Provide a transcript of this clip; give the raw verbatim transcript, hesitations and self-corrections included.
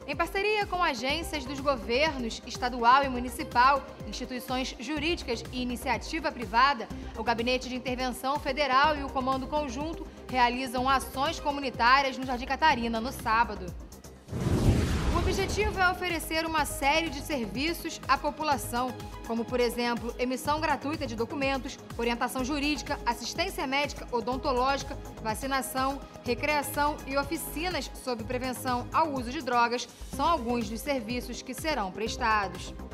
Em parceria com agências dos governos estadual e municipal, instituições jurídicas e iniciativa privada, o Gabinete de Intervenção Federal e o Comando Conjunto realizam ações comunitárias no Jardim Catarina no sábado. O objetivo é oferecer uma série de serviços à população, como, por exemplo, emissão gratuita de documentos, orientação jurídica, assistência médica, odontológica, vacinação, recreação e oficinas sobre prevenção ao uso de drogas são alguns dos serviços que serão prestados.